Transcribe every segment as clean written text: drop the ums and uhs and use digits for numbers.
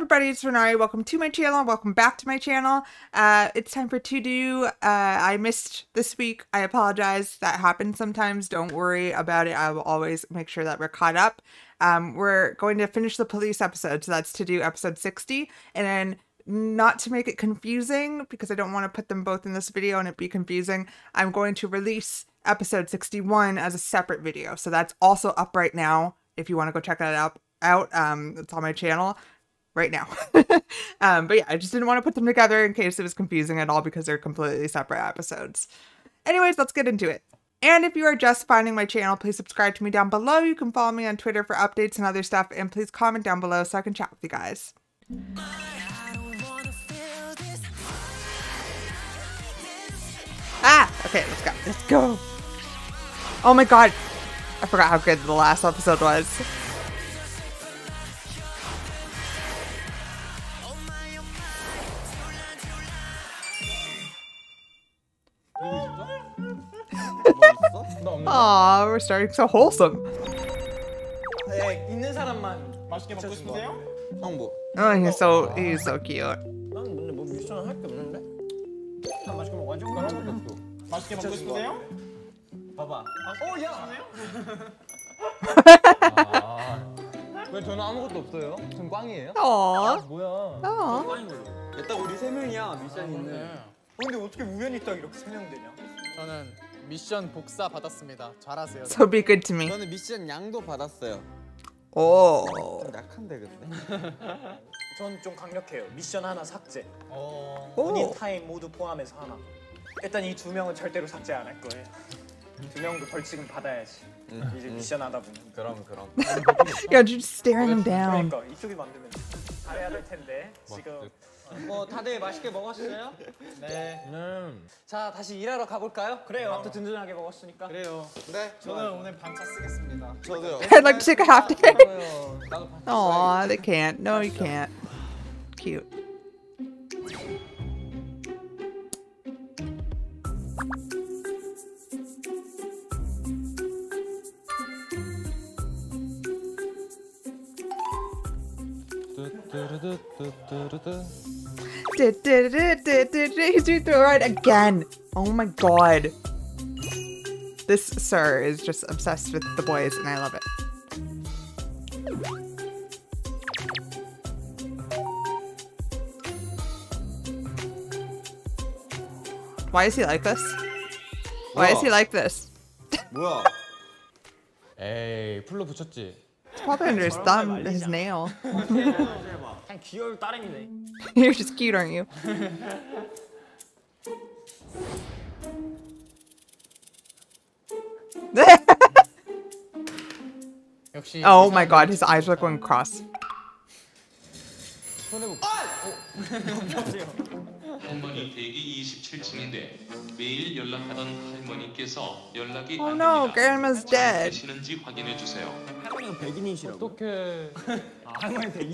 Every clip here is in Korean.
everybody, it's Renari. Welcome to my channel. Welcome back to my channel. It's time for to do. I missed this week. I apologize. That happens sometimes. Don't worry about it. I will always make sure that we're caught up. We're going to finish the police episode, so that's to do episode 60. And then, not to make it confusing, because I don't want to put them both in this video and it be confusing, I'm going to release episode 61 as a separate video. So that's also up right now. If you want to go check that out, it's on my channel right now. But yeah, I just didn't want to put them together in case it was confusing at all because they're completely separate episodes. Anyways, let's get into it. And if you are just finding my channel, please subscribe to me down below. You can follow me on Twitter for updates and other stuff. And please comment down below so I can chat with you guys. Okay, let's go. Let's go. Oh my god. I forgot how good the last episode was. Aw, we're starting so wholesome. 네, 있는 사람만 맛있게 먹고 싶으세요? 형 뭐? Oh, he's so cute. 난 근데 뭐 미션을 할 게 없는데? 난 맛있게 먹어. 완전 그런 것도 없어. 맛있게 먹고 싶으세요? 봐봐. 어, 야! 왜 저는 아무것도 없어요? 전 꽝이에요? Aww. 뭐야? 딱 우리 세 명이야, 미션 있는. 근데 어떻게 우연히 딱 이렇게 세 명 되냐? 저는 미션 복사 받았습니다. 잘하세요. So be good to me. 저는 미션 양도 받았어요. 오. 좀 약한데 근데. 전 좀 강력해요. 미션 하나 삭제. 오. 본인 타임 모두 포함해서 하나. 일단 이 두 명은 절대로 삭제 안 할 거예요. 두 명도 벌칙은 받아야지. 이제 미션 하다 보면. 그럼. Yeah, just staring him down. 그러니까 이쪽이 만들면 잘해야 될 텐데 지금. 뭐 다들 맛있게 먹었어요? 네. 자 다시 일하러 가볼까요? 그래요. 밥도 든든하게 먹었으니까. 그래요. 네. 저는 오늘 반차 쓰겠습니다. 저도요. I'd like to take a half day. 나도 Aw, they can't. No, you can't. Cute. He's doing the right again. Oh my god. This sir is just obsessed with the boys and I love it. Why is he like this? Why is he like this? 뭐야? 에이, 풀로 붙였지. It's probably under his thumb, his nail. 그냥 귀여울 따름이네. You're just cute, aren't you? 역시. Oh my god, his eyes are going across. 할머니 대기 27층인데 매일 연락하던 할머니께서 연락이 Oh 안 no, 됩니다. grandma's 잘 dead. 계시는지 확인해 주세요. 할머니가 백인이시라고. 어떡해. 할머니 백인.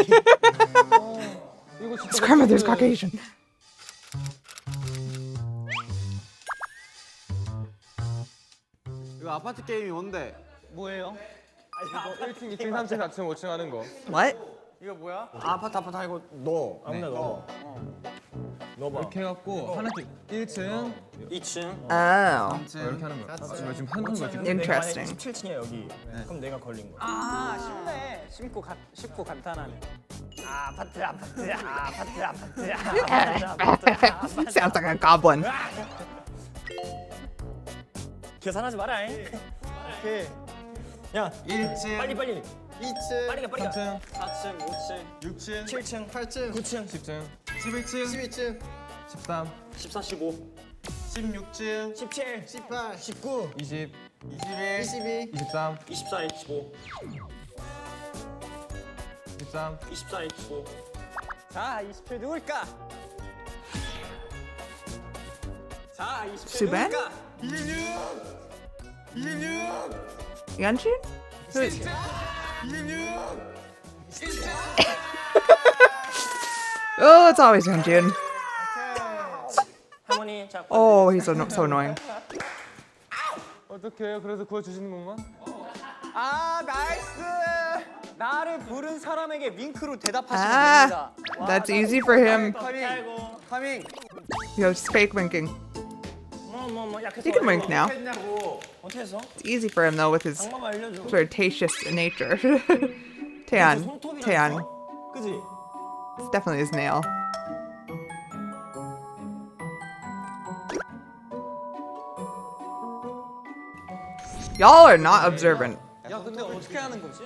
이거 진짜. His grandmother's Caucasian. 이거 아파트 게임이 뭔데? 뭐예요? 이거 1층, 2층, 3층, 4층, 5층 하는 거. What? 이거 뭐야? 아파트 이거 넣어. 아무나 넣어. 넣어봐. 이렇게 해갖고 하나씩 1층 2층. Oh. 이렇게 하는 거야. 지금 하는 거지. Interesting. 17층이야 여기. 그럼 내가 걸린 거야. 아 쉽네. 쉽고 간단하네. 아파트. Sounds like a goblin. 계산하지 마라. 오케이. 야 1층, 빨리. 2층, 빨리 가. 3층, 4층, 5층, 6층, 7층, 8층, 9층, 10층, 11층, 12층, 13, 14, 15, 16층, 17, 18, 19, 20, 21, 22, 23, 24, 25, 23. 24, 25. 자, 27 누굴까? 자, 27 Suban? 누굴까? Yunshin? Who is Oh, it's always Hyunjin. 할머니, 자. Oh, he's so annoying. 어떡해요? 그래서 구해주시는 건가? 아, 나이스. 나를 부른 사람에게 윙크로 대답하시면 Ah, 됩니다. that's easy for him. 아이고. 카밍. Yo, it's fake winking. 뭐 약해서. He can wink now. 했냐고. 어떻게 했어? It's easy for him though with his 방법 알려줘. flirtatious nature. Tan. Tan. 그지? It's definitely his nail. Y'all are not observant. 야 근데 어떻게 하는 거지?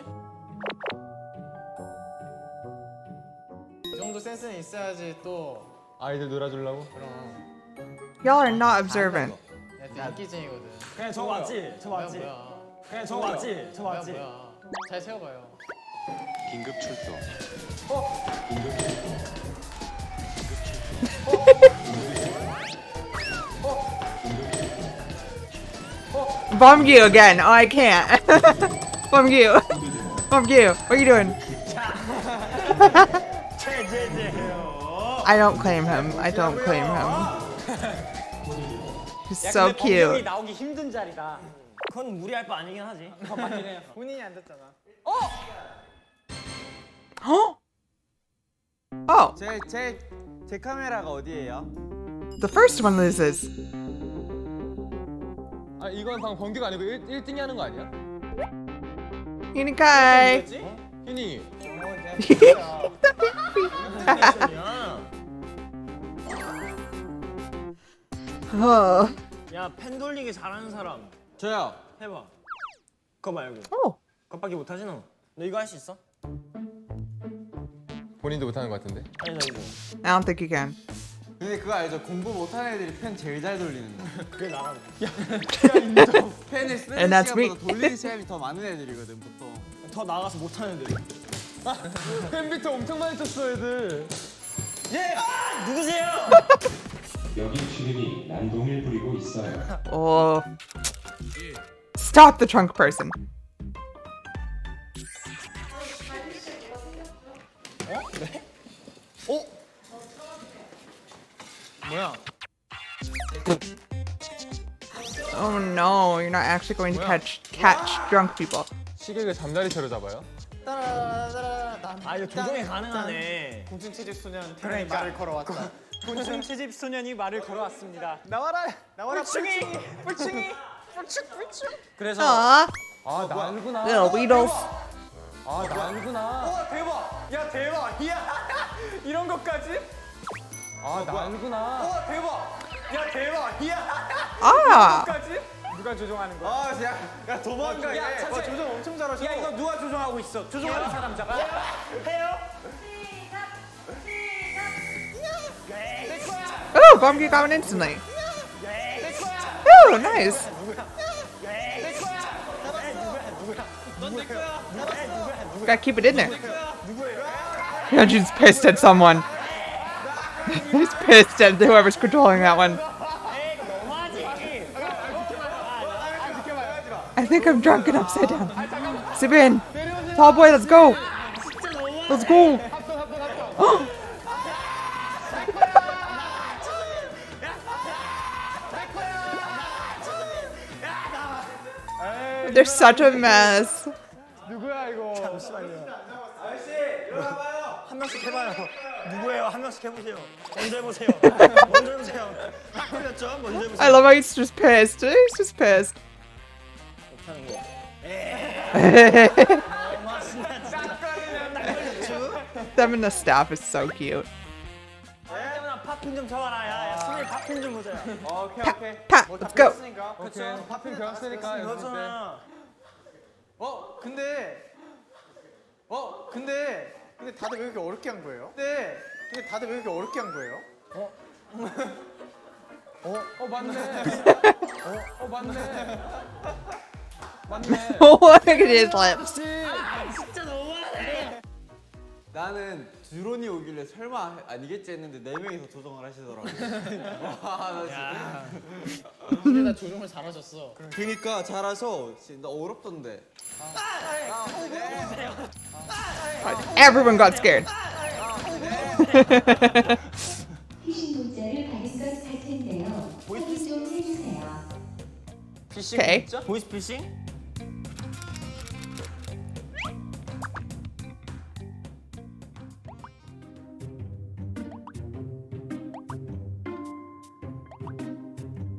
이 정도 센스는 있어야지 또 아이들 놀아주려고? 그럼 Y'all are not observant. 얘한테 인기쟁이거든. 그냥 저 맞지? 저 뭐야 맞지? 뭐야. 그냥 저 맞지? 저 뭐야 맞지? 뭐야. 잘 세워봐요. 긴급 출동. Bum you again. Oh, I can't. Bum you. Bum you. What are you doing? I don't claim him. I don't claim him. He's so cute. 나오기 힘든 자리다. 그건 무리할 바 아니긴 하지. 본인이 앉았잖아. Oh, 제 카메라가 어디예요? the first one loses. 아 이건 방금 번개가 아니고 1등이 하는 거 아니야? Unikai. 휴닝이. Oh. 야, 펜 돌리기 잘하는 사람 저요. 해봐. 그거 말고. Oh. 그거밖에 못하지 너. 너 이거 할 수 있어? 본인도 못하는 거 같은데. 아니 나 이거. I don't think you can. 근데 그거 알죠? 공부 못하는 애들이 펜 제일 잘 돌리는 거. 그게 나라고. 펜을 쓰는 And that's me. 시간보다 돌리는 시간이 더 많은 애들이거든 보통. 더 나가서 못하는 애들. 팬비트 엄청 많이 쳤어 애들. 예! 누구세요? 여기 주민이 난동을 부리고 있어요. Oh. Stop the trunk person. 뭐야? Oh no, you're not actually going to catch drunk people. 시계를 잠자리채로 잡아요? 아 이거 조정이 가능하네. 곤충 채집 소년 태양이 말을 걸어왔다. 곤충 채집 소년이 말을 걸어왔습니다. 나와라 뿔충이, 뿔충이. 그래서 Aw, 아 나구나. little Weedles. 아 나구나. 대박. 야 대박. 이야 이런 것까지? 아 나구나. 대박. 야 대박. 이야 Ah, 까지? 누가 조종하는 거야? 아, 야 도망가. 야, 와 조정 엄청 잘하셔. 야 이거 누가 조종하고 있어? 조종하는 사람 잡아. 해요? oh, Bumpy got one instantly. Oh, nice. Gotta keep it in there. Hyunjin's pissed at someone. He's pissed at whoever's controlling that one. I think I'm drunk and upside down. Sibin, tall boy, let's go. Let's go. They're such a mess. 누구야 이거? 아저씨 이리 와봐요. 한 명씩 해봐요. 누구예요? 한 명씩 해보세요. 먼저 해보세요. 먼저 해보세요. 딱 걸렸죠? 먼저 해보세요. I love how he's just pissed. He's just pissed. 못하는 거. Them and the staff is so cute. 태훈아 팝핀 좀 쳐봐라. 야, 수빈이 팝핀 좀 보자. 오케이. Pat, let's go. 오케이. 파핀 배웠으니까 연습 때. 그렇잖아. 근데 다들 왜 이렇게 어렵게 한 거예요? 근데 다들 왜 이렇게 어렵게 한 거예요? 맞네. 맞네. 맞네. Look at his lips. 나는 드론이 오길래 설마 아니겠지 했는데 4명이서 조정을 하시더라고. 와, 나 진짜. 근데 나 조종을 잘하셨어. 그러니까 잘해서 진짜 어렵던데. Everyone got scared. 피싱 문자를 받은 것 같은데요. 확인 좀 해주세요. 피싱 Okay. 진짜? 보이스피싱?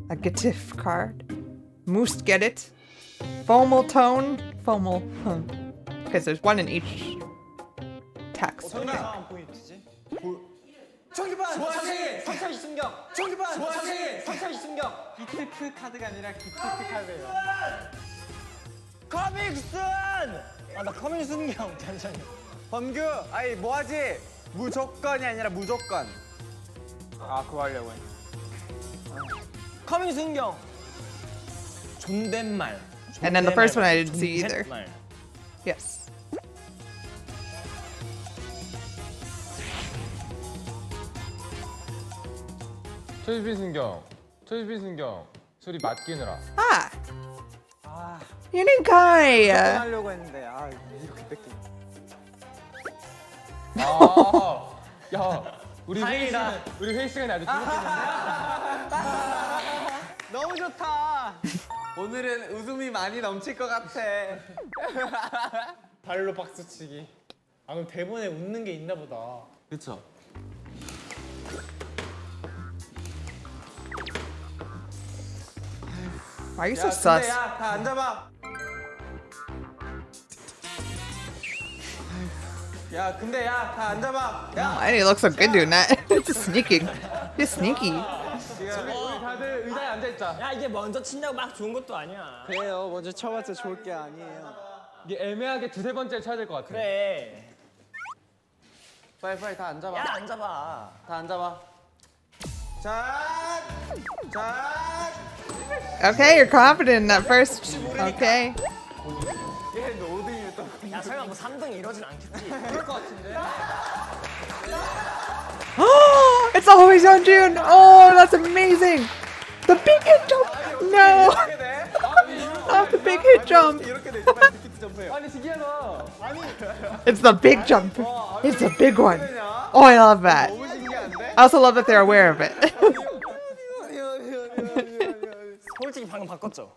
A Getif card. Moose get it. Fomal tone. Fomal. Because there's one in each text. Okay. 상황 포인트지. 정기반 좋아하지. 3차 이승경. 정기반 좋아하지. 3차 이승경. 기테프 카드가 아니라 기테프 카드예요. 커밍슨. 나 커밍순경. 잠시만요. 범규, 아이 뭐하지? 무조건이 아니라 무조건. 아 그거 하려고 해. 커밍순경. 존댓말. And then the first one I didn't see either. 존댓말. Yes. 최수빈 순경. 최수빈 순경. 소리 맞기느라. Ah. 아 Yuninkai. 하려고 했는데 이렇게 뺏기. 아, 야, 우리 다행이다. 회의 시간이 아주 즐겁겠는데? 너무 좋다. 오늘은 웃음이 많이 넘칠 것 같아. 발로 박수치기. 아 그럼 대본에 웃는 게 있나 보다. 그쵸? Why are you 야, so 근데 sus? 야, 다 앉아봐. 야, 근데 야, 다 앉아봐. 야, Why do you look so good doing that? Just sneaking. Just sneaky. 우리 다들 의자에 앉아 있자. 야 이게 먼저 친다고 막 좋은 것도 아니야. 그래요. 먼저 쳐봤자 좋을 게 아니에요. 이게 애매하게 두세 번째 쳐야 될 것 같아. 그래. 빨리 다 앉아봐. 야 앉아봐. 다 앉아봐. 자, Okay, you're confident in that first. Okay. 얘 노딩이 또. 야 설마 뭐 3등 이러진 않겠지? It's always on June. Oh, that's amazing. The big hit jump. No. 이렇게 돼? Not the big hit jump. 이렇게 돼. 빨리 빅히트 점프해요. 아니 신기하다. It's the big jump. It's the big one. Oh, I love that. 너무 신기한데? I also love that they're aware of it. 솔직히 방금 바꿨죠?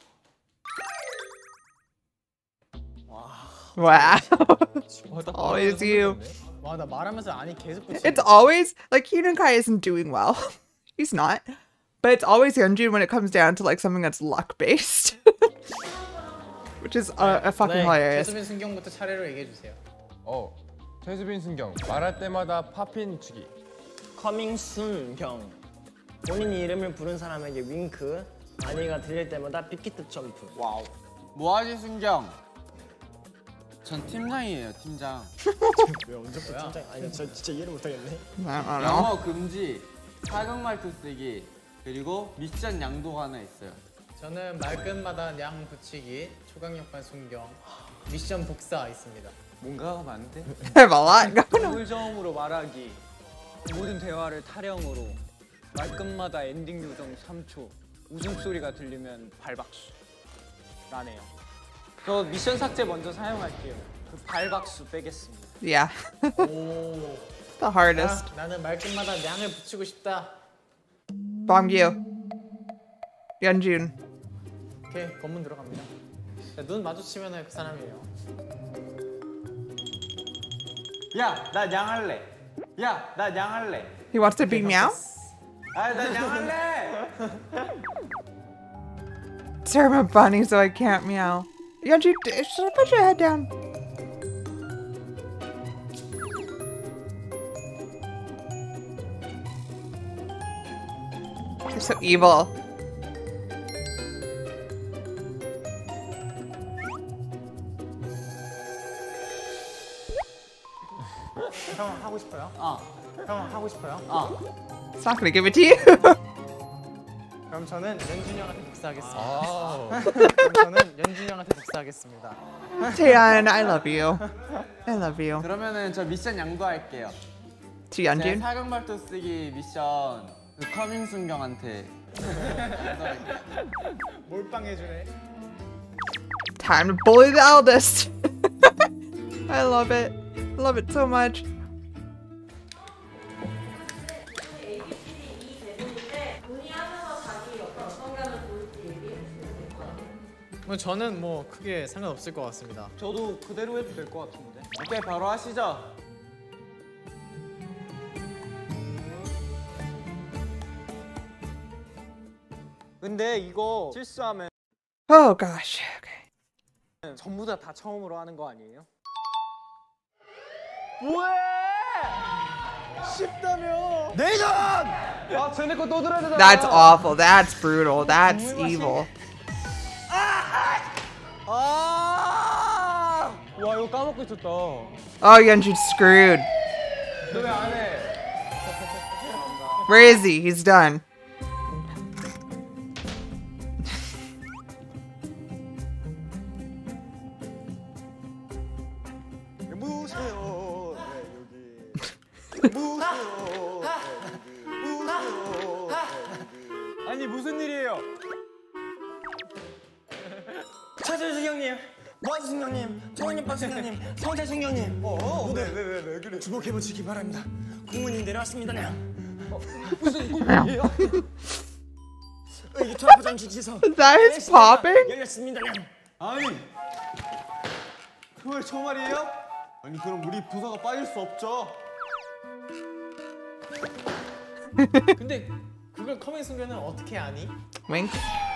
Wow. Always you. 와 나 말하면서 아니 계속 붙이. It's always like Hyunkai isn't doing well. He's not. But it's always Yeonjun when it comes down to like something that's luck based. Which is fucking hilarious. 최수빈 순경부터 차례로 얘기해 주세요. 최수빈 순경. 말할 때마다 팝핀 주기. 커밍순경. 본인 이름을 부른 사람에게 윙크. 아니가 들릴 때마다 빅히트 점프. 와우. 뭐하지 순경? 전 팀장이에요, 팀장. 왜 언제 거야? 아니 저 진짜 이해를 못하겠네. I don't know. 영어 금지, 사극말투 쓰기, 그리고 미션 양도가 하나 있어요. 저는 말끝마다 양 붙이기, 초강력반 순경, 미션 복사 있습니다. 뭔가가 많은데? I have a lot going on. 물저음으로 말하기, 모든 대화를 타령으로, 말끝마다 엔딩 요정 3초, 웃음소리가 들리면 발박수. 라네요. 저 미션 삭제 먼저 사용할게요. 그 발박수 빼겠습니다. Yeah. 오. The hardest. 나는 말끝마다 양을 붙이고 싶다. Bongyu. Yeonjun. 오케이 검문 들어갑니다. 자, 눈 마주치면은 그 사람이에요. 야, 나 양할래. 야, 나 양할래. He wants to be meow? 아, 나 양할래. Sir, I'm a bunny, so I can't meow. Yeonjun, should I put your head down? You're so evil. 형 하고 싶어요? 형 하고 싶어요? It's not gonna give it to you. 그럼 저는 연준이 형한테 복사하겠습니다. 아. 그럼 저는 연준이 형한테 복사하겠습니다. Taeyeon, I love you. I love you. 그러면은 저 미션 양도할게요. To 제 Yeonjun? 사극말투 쓰기 미션 그 커밍 순경한테. 몰빵해주네. Time to bully the eldest. I love it. I love it so much. 뭐 저는 뭐 크게 상관없을 것 같습니다. 저도 그대로 해도 될 것 같은데. 오케이, 바로 하시죠. 근데 이거 실수하면 Oh gosh. Okay. 전부 다 처음으로 하는 거 아니에요? 아, 쟤네 거 또 들어야 되잖아. That's awful. That's brutal. That's evil. 아! 와, 이거 까먹고 있었다. Oh, Yeonju's screwed. 너 왜 안 해? Where is he? He's done. 무세요. 네, 여기. 무세요. 무세요. 아니, 무슨 일이에요? 차재승 형님, 모아주승 형님, 정원님 승경님, 성재승 형님. 왜 그래? 주목해 보시기 바랍니다. 공문이 내려왔습니다. 무슨 일이에요? 여기 투합포장 지지서 That is popping? 열렸습니다. 아니 그걸 저 말이에요? 아니 그럼 우리 부서가 빠질 수 없죠. 근데 그걸 커맨 순간은 어떻게 아니? Wink.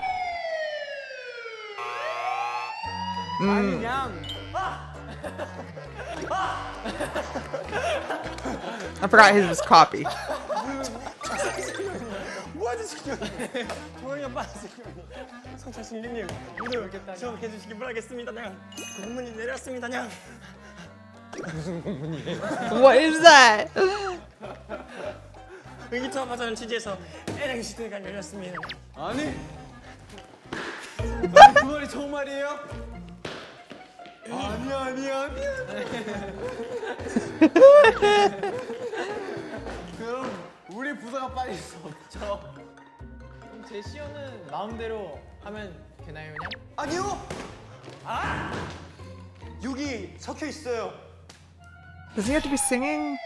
아니 그냥 I forgot his was copy. 모아주승 형님, 정원이 오빠 승 형님, 성재승 형님, 오늘 주목해 주시기 바라겠습니다. 공문이 내렸습니다. What is that? 여기 투합포장 지지에서 LA 시대가 열렸습니다. 아니 그 말이 저 말이에요? 아니야. 그럼 우리 부서가 빠질 수 없죠. 그럼 제시어는 마음대로 하면 되나요, 그냥? 아니요. 여기 적혀 있어요. Does he have to be singing?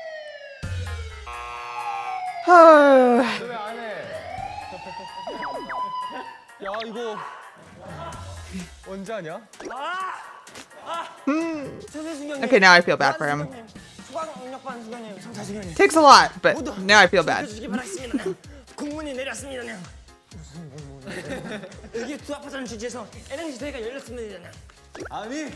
Oh. 너 왜 안 해? 야, 이거 언제 하냐? Okay, now I feel bad for him. 초강력반 수강님, 성재승 형님. Takes a lot, but now I feel bad. 주시기 바라겠습니다. 공문이 내렸습니다. 여기 투합포장 지지에서 LA 시대가 열렸습니다. 아니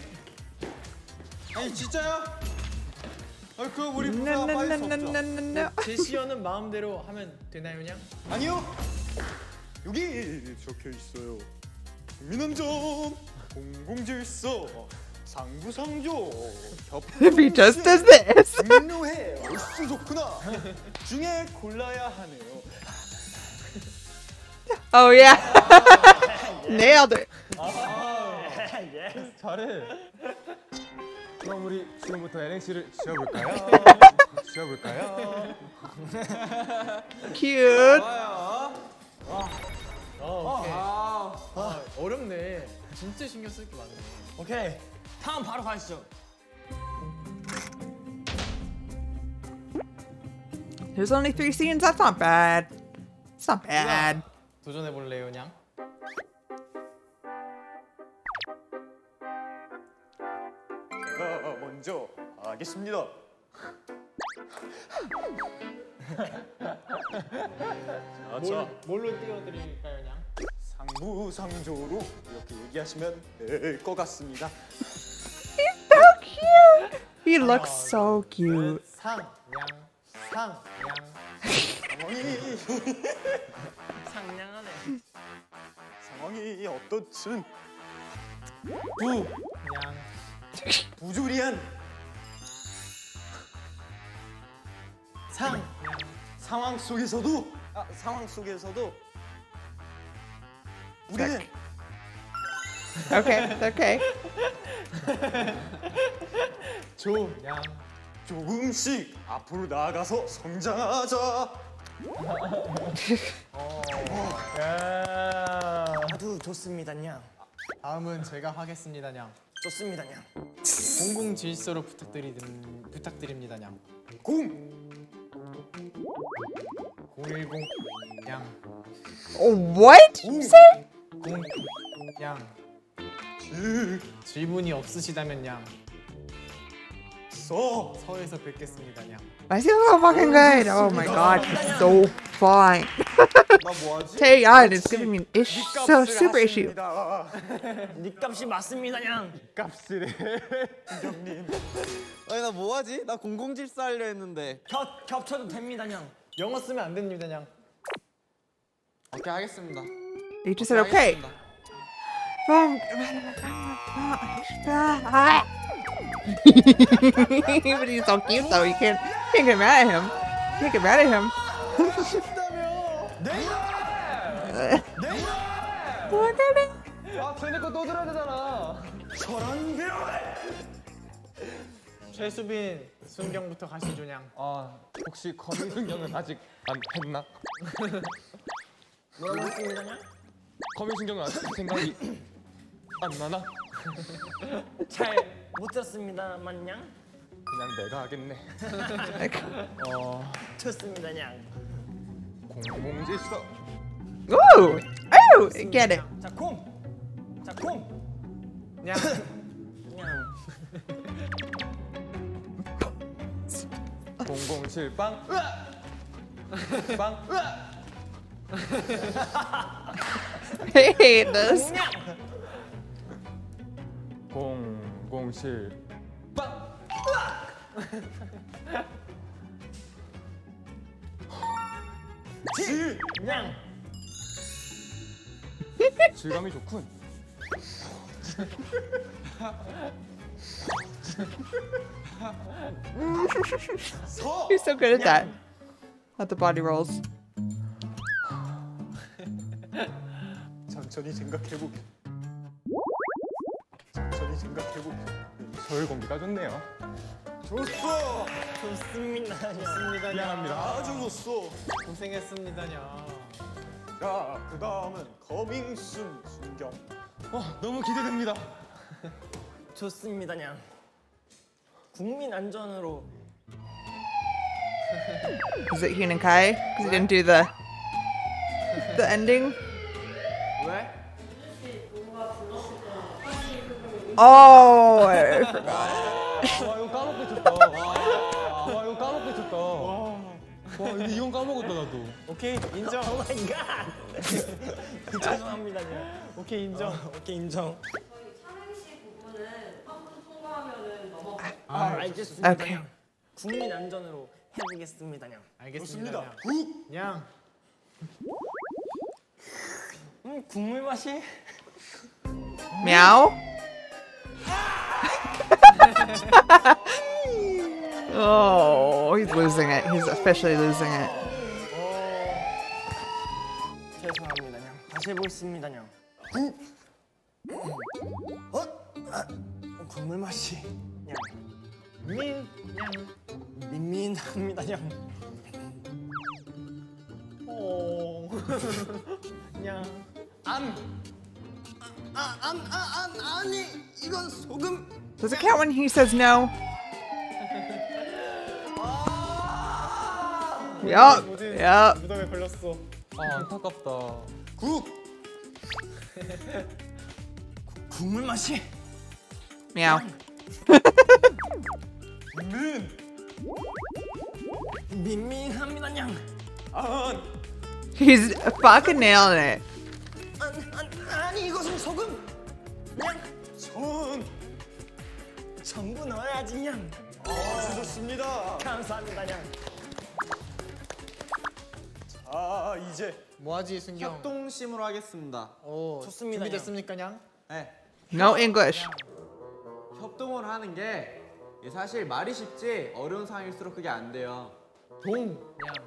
진짜요? 아니 그럼 우리 부서가 빠질 수 없죠. No. 제시어는 마음대로 하면 되나요, 그냥? 아니요. 여기 적혀 있어요. 민원점, 공공질서, 상부상조, If he just does this. 민노회, 얼쑤 좋구나. 중에 골라야 하네요. Oh yeah. Nailed it. 잘해. 그럼 우리 지금부터 NX를 지어볼까요? Cute. 오케이. 어렵네. 진짜 신경 쓸 게 많네. 오케이. 다음 바로 가시죠. There's only 3 scenes. That's not bad. It's not bad. 도전해 볼래요, 그냥? 제가 먼저 하겠습니다. 뭘로 띄워드릴까요, 그냥? 상부상조로 이렇게 얘기하시면 될 것 같습니다. So cute. He looks so cute. 상황이 상냥하네. 상황이 어떻든 그냥 부조리한 상황 속에서도 우리는 Okay. 조금씩 앞으로 나아가서 성장하자. 아주 좋습니다, 냥. 다음은 제가 하겠습니다, 냥. 좋습니다, 냥. 공공 질서로 부탁드립니다, 냥. 010 양. Oh, what? You say? 양. 질문이 없으시다면 양. 서에서 뵙겠습니다, 양. Why is he so fucking good? Oh my god, he's so fine. 나 뭐하지? Taeyeon is giving me so super issue. 니 값이 맞습니다, 냥. 값이래. 아니 나 뭐하지? 나 0074 하려 했는데. 겹쳐도 됩니다, 냥. 영어 쓰면 안 됩니다, 냥. 오케이 하겠습니다. You just said okay. But he's so cute though. You can't get mad at him. You can't get mad at him. 아, 쟤네 거또 들어야 되잖아. 최수빈, 순경부터 가시죠, 냥. 아, 혹시 거미순경은 아직 안 했나? 뭐라고 했습니다, 냥? 거미순경은 아직 생각이 안 나나? 잘 못 들었습니다만, 냥. 그냥 내가 하겠네. 좋습니다, 냥. 공공질서. Ooh, oh, get it. 자, 콩. 자, 콩. 냥. 냥. 007 빵. 빵. I hate this. 007 빵. 냥. 질감이 좋군. He's so good at that. At the body rolls. 천천히 생각해보게. 천천히 생각해보게. 서울 공기가 좋네요. 좋았어. 좋습니다, 냥. 미안합니다. 아주 좋았어. 고생했습니다, 냥. 자, 그 다음은 거밍순 순경. 너무 기대됩니다. 좋습니다, 냥. 국민 안전으로 Is it Hyun and Kai? Because he didn't do the ending. 왜? Oh, I forgot. 와, 이거 까먹고 있었다. 와, 이거 까먹고 있었다. 와, 이건 까먹었다 나도. 오케이 인정. 오 마이 갓. 죄송합니다, 냥. 오케이, 인정. 오케이 인정. 삼행시 부분은 한 번 통과하면은 넘어가. 알겠습니다, 오케이. 냥. 국민 안전으로 해보겠습니다, 냥. 알겠습니다, 냥. 국물 맛이 Meow. Oh, he's losing it. He's officially losing it. 죄송합니다, 냥. 다시 해보겠습니다, 냥. 국물 맛이 냥. 냥. 민민합니다, 냥. 오. 냥. 아니 이건 소금. Does it count when he says no? Yup. Yup. 무덤에 걸렸어. 아, 안타깝다. 국물 맛이 Meow. 민민합니다, 냥. He's fucking nailing it. 아니 이것은 소금. 냥. 전부 넣어야지, 냥. 좋습니다. 감사합니다, 냥. 아 이제 뭐하지, 순경? 협동심으로 하겠습니다. 오, 좋습니다, 준비됐습니까, 냥? 네. No English. 협동을 하는 게 사실 말이 쉽지 어려운 상황일수록 그게 안 돼요. 냥.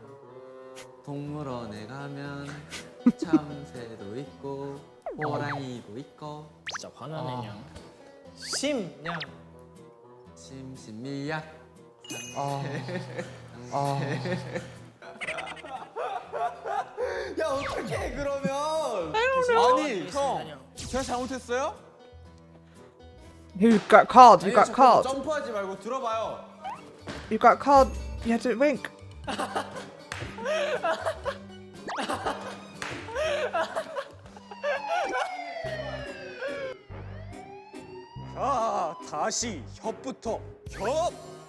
동물원에 가면 참새도 있고 호랑이도 있고 진짜 화나네, 냥. 냥. 심신미약. 야 어떡해 그러면? 아니 형, 제가 잘못했어요? You got called. You got 자꾸 called. 점프하지 말고 들어봐요. You got called. You had to wink. 자 다시 협부터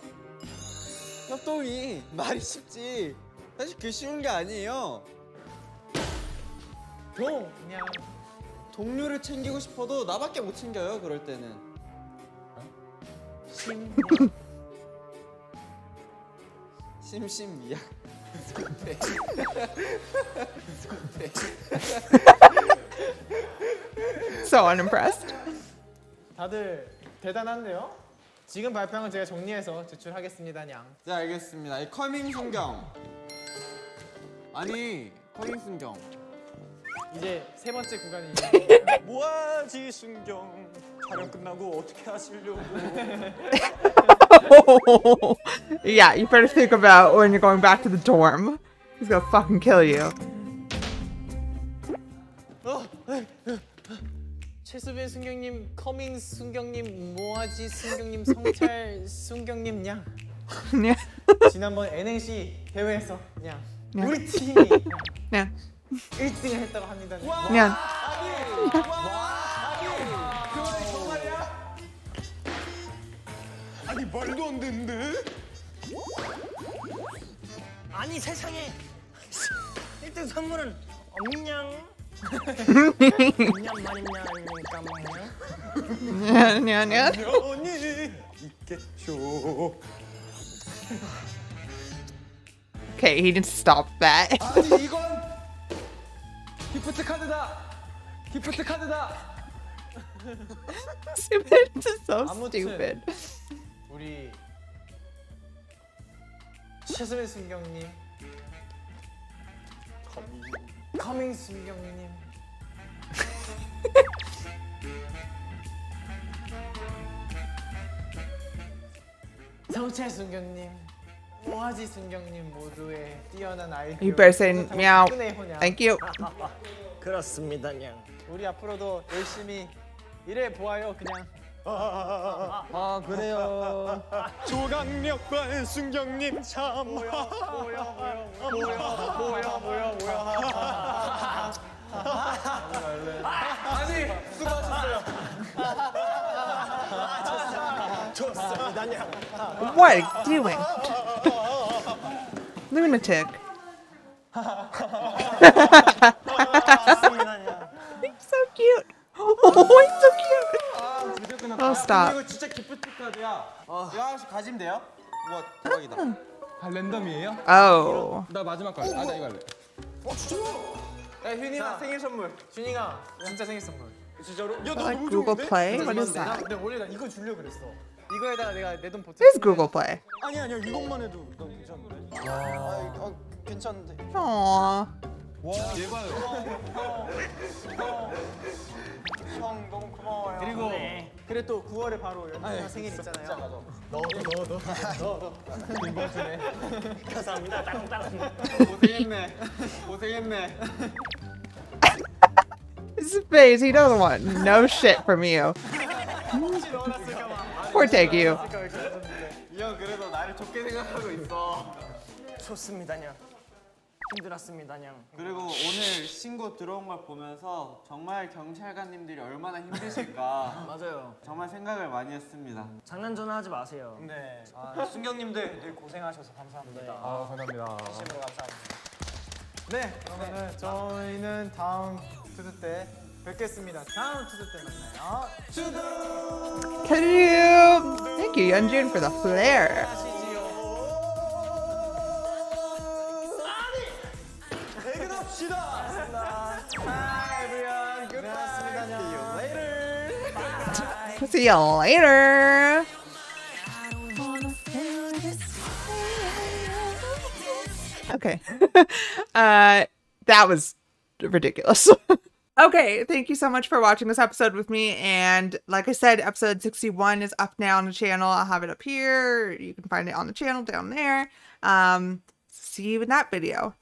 협동이 말이 쉽지 사실 그 쉬운 게 아니에요. 동냥 동료를 챙기고 싶어도 나밖에 못 챙겨요. 그럴 때는. 심냥 심심미약. So unimpressed. 다들 대단한데요? 지금 발표한 건 제가 정리해서 제출하겠습니다, 냥. 네, 알겠습니다. 이 커밍 순경. 아니, 커밍 순경. 이제 세 번째 구간이 뭐하지 순경. 촬영 끝나고 어떻게 하시려고. Yeah, you better think about when you're going back to the dorm. He's gonna fucking kill you. 최수빈 순경님, 커밍 순경님, 모아지 순경님, 성찰 순경님, 냥. Yeah. 지난번 NNC 대회에서 냥. 냥. 우리 팀이 Yeah. 1등을 했다고 합니다. Yeah. 아니 말도 안 되는데? 아니 세상에 1등 선물은 없냥? 없냥 말이냐 아닙니까 뭐냐? Yeah, yeah, yeah. 연이 있겠죠. Okay, he needs to stop that. 아니 이건 기프트 카드다. 기프트 카드다. Stupid. This is so 아무튼. stupid. 우리 최수빈 순경님, 커밍 순경님, 성찰 순경님, 모아지 순경님 모두의 뛰어난 아이디어. You better say meow. 끈의 혼양. Thank you. 그렇습니다 냥. 우리 앞으로도 열심히 일해 보아요. 그냥. 아 그래요. 조강력관 순경님 참. 뭐야. 아니 수고하셨어요. 좋습니다 냥. What are you doing? Lunatic. 좋습니다 냥. He's so cute. Oh, he's so cute. Oh, stop. 이거 진짜 기프트 카드야. 이거 하나씩 가지면 돼요? 우와, 대박이다. 아 랜덤이에요? Oh. 나 마지막 거. 나 이거 할래. 야, 휴닝아 생일 선물. 준이가 진짜 생일 선물. 진짜로? 야, 너 Like 너무 Google 좋은데? Play? What is 내가 that? 근데 원래 나 이거 주려고 그랬어. 이거에다가 내가 내 돈 보태. It is Google Play. 아니 아니야 이것만 해도 너무 괜찮은데. 괜찮은데. Aww. 형 너무 고마워요. 그리고 그래 또 9월에 바로 연준아 생일 있잖아요. 너. 이거 주네. 감사합니다. 땅땅. 고생했네. His face, he doesn't want no shit from you. Poor take you. 이 형 그래도 나를 좋게 생각하고 있어. 좋습니다 냥. 힘들었습니다 냥. 그리고 오늘 신고 들어온 걸 보면서 정말 경찰관님들이 얼마나 힘드실까 맞아요. 정말 생각을 많이 했습니다. 장난 전화하지 마세요. 네. 순경님들 늘 고생하셔서 감사합니다. 아 감사합니다. 진심으로 감사합니다. 네. 그러면은 저희는 다음 투드 때 뵙겠습니다. 다음 투드 때 만나요. Can you? Thank you, Yeonjun, for the flare. See you later. Okay. That was ridiculous. Okay, thank you so much for watching this episode with me. And like I said, episode 61 is up now on the channel. I'll have it up here. You can find it on the channel down there. See you in that video.